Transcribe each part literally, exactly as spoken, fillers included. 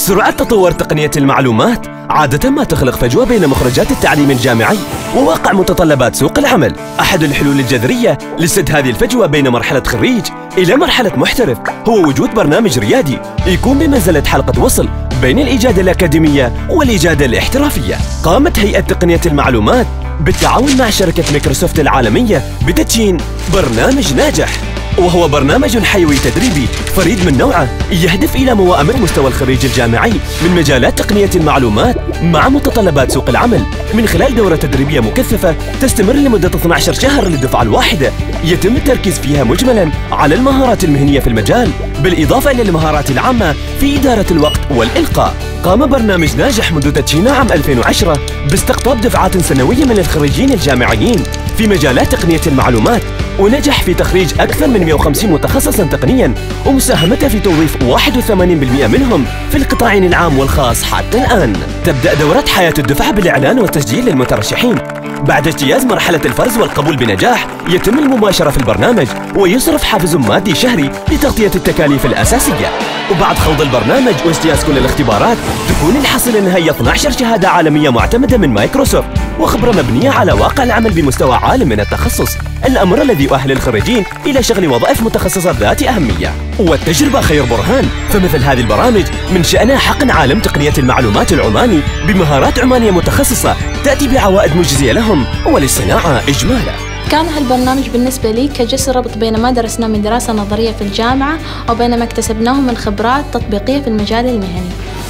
سرعة تطور تقنية المعلومات عادة ما تخلق فجوة بين مخرجات التعليم الجامعي وواقع متطلبات سوق العمل. أحد الحلول الجذرية لسد هذه الفجوة بين مرحلة خريج إلى مرحلة محترف هو وجود برنامج ريادي يكون بمنزلة حلقة وصل بين الإجادة الأكاديمية والإجادة الاحترافية. قامت هيئة تقنية المعلومات بالتعاون مع شركة مايكروسوفت العالمية بتدشين برنامج ناجح، وهو برنامج حيوي تدريبي فريد من نوعه يهدف إلى موائمة مستوى الخريج الجامعي من مجالات تقنية المعلومات مع متطلبات سوق العمل من خلال دورة تدريبية مكثفة تستمر لمدة اثني عشر شهر للدفعة الواحدة، يتم التركيز فيها مجملاً على المهارات المهنية في المجال بالإضافة إلى المهارات العامة في إدارة الوقت والإلقاء. قام برنامج ناجح منذ تدشينه عام ألفين وعشرة باستقطاب دفعات سنوية من الخريجين الجامعيين في مجالات تقنية المعلومات، ونجح في تخريج أكثر من مئة وخمسين متخصصاً تقنياً ومساهمته في توظيف واحد وثمانين بالمئة منهم في القطاعين العام والخاص حتى الآن. تبدأ دورة حياة الدفعة بالإعلان والتسجيل للمترشحين. بعد اجتياز مرحلة الفرز والقبول بنجاح يتم المباشرة في البرنامج ويصرف حافز مادي شهري لتغطية التكاليف الأساسية. وبعد خوض البرنامج واجتياز كل الاختبارات تكون الحصيلة النهائية اثني عشر شهادة عالمية معتمدة من مايكروسوفت وخبرة مبنية على واقع العمل بمستوى عالي من التخصص، الأمر الذي يؤهل الخريجين إلى شغل وظائف متخصصة ذات أهمية. والتجربة خير برهان، فمثل هذه البرامج من شأنها حقن عالم تقنية المعلومات العماني بمهارات عمانية متخصصة تأتي بعوائد مجزية لهم وللصناعة إجمالا. كان هالبرنامج بالنسبة لي كجسر ربط بين ما درسناه من دراسة نظرية في الجامعة وبين ما اكتسبناه من خبرات تطبيقية في المجال المهني.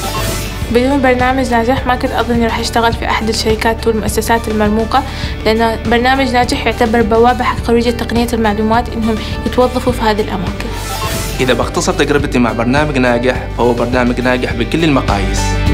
بدون برنامج ناجح ما كنت أظن إني راح أشتغل في أحد الشركات والمؤسسات المرموقة، لأن برنامج ناجح يعتبر بوابة حق خريجي تقنية المعلومات إنهم يتوظفوا في هذه الأماكن. إذا بختصر تجربتي مع برنامج ناجح فهو برنامج ناجح بكل المقاييس.